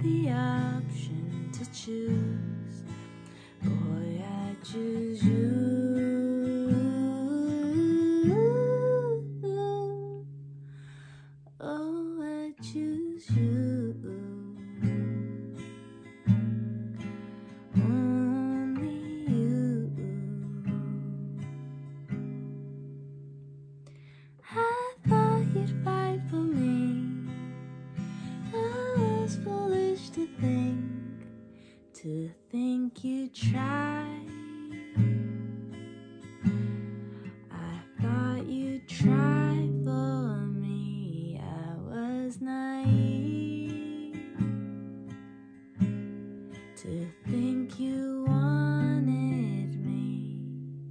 the option to choose, boy, I choose you. Oh, I choose you. Only you. I thought you'd fight for me. I was foolish to think you'd try. I thought you'd try for me. I was naive to think you wanted me.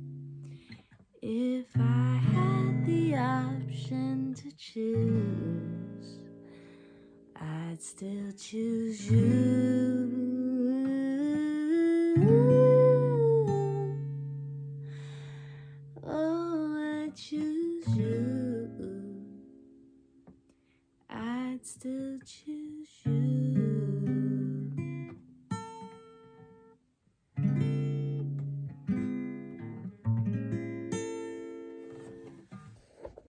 If I had the option to choose, I'd still choose you. Oh, I choose you. I'd still choose you.